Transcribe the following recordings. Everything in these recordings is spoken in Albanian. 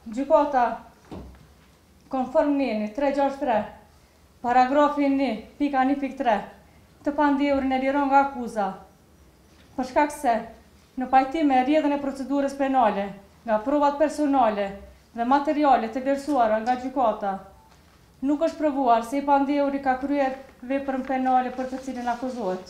Gjykata, konform 363, paragrafi 1, pika 1.3, të pandehur e liron nga akuza, për shkak se në pajtim me rrjedhën e procedurës penale, nga provat personale dhe materiale të vlerësuara nga gjykata, nuk është provuar se i pandehuri ka kryer veprën penale për të cilën akuzohet.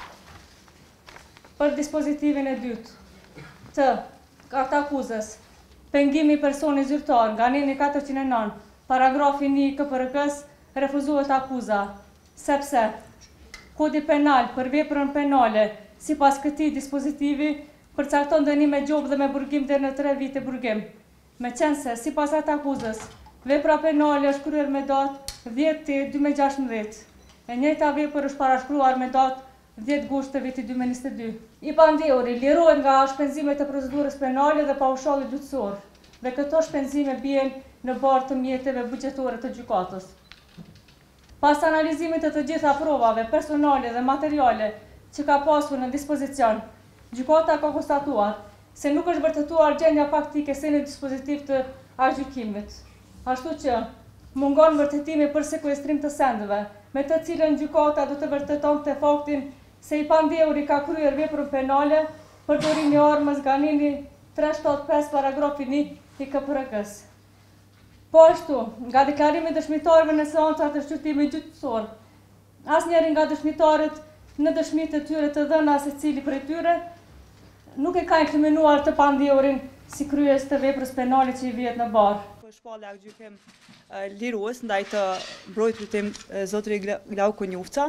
Për dispozitivin e dytë të kartë akuzës, pengimi i personit zyrtar nga 409, paragrafi 1 KPRK-s, refuzohet akuza, sepse Kodi penal për veprën penale, sipas këtij dispozitivi, përcakton dënim me gjobë dhe me burgim deri në 3 vite burgim. Meqense, sipas atë akuzës, vepra penale është kryer me datë 10/2016. E njëjta vepër është parashkruar me datë 10 gusht të vitit 2022. I pandehuri lirohet nga shpenzimet e procedurës penale dhe paushalli gjyqësor, dhe këto shpenzime bien në barë të mjeteve buxhetore të gjykatës. Pas analizimit të gjitha provave personale dhe materiale që ka pasur në dispozicion, gjykata ka konstatuar se nuk është vërtetuar gjendja faktike se në dispozitiv të aktgjykimit. Ashtu që mungon vërtetimi për sekuestrim të sendeve, me të cilën gjykata do të vërtetonte faktin se i pandehuri ka kryer veprën penale për dorimin e armës nga 375 paragrafi 1 i KPRK-s. Po ashtu, nga deklarimi dëshmitarëve në seancat të shqyrtimit gjyqësor, asnjëri nga dëshmitarët në dëshmitë e tyre të dhëna secili prej tyre nuk e ka inkriminuar të pandehurin si kryes të veprës penale që i vihet në barë. Po shpallë aktgjykim lirues ndaj të mbrojtërit tim zotëri Glauko Njufca,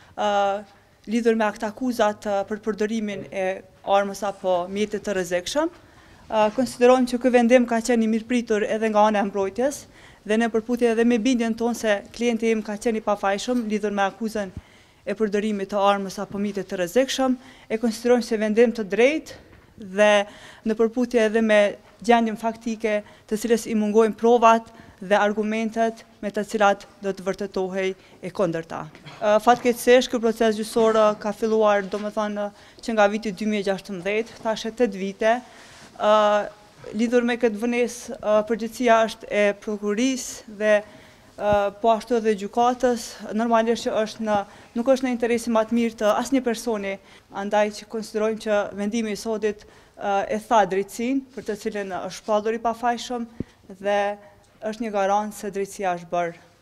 lidhur me akt akuzat për përdorimin e armës apo mjetit të rrezikshëm. Konsiderojmë që ky vendim ka qenë i mirëpritur edhe nga ana e mbrojtjes dhe në përputhje edhe me bindjen tonë se klienti im ka qenë i pafajshëm lidhur me akuzën e përdorimit të armës apo mjetit të rrezikshëm, e konsiderojmë se vendim të drejtë dhe në përputhje edhe me gjendjen faktike të cilës i mungojnë provat dhe argumentet me të cilat do të vërtetohej e kundërta. Fatkeqësisht ky proces gjyqësor ka filluar domethënë që nga viti 2016, tash 8 vite. Lidhur me këtë vonesë, përgjegjësia është e prokurisë dhe po ashtu edhe gjykatës, normalisht që nuk është në interesin më të mirë të asnjë personi, andaj që konsiderojmë që vendimi i sotit e tha drejtësinë, për të cilën është shpallur i pafajshëm dhe është një garancë se drejtësia është bërë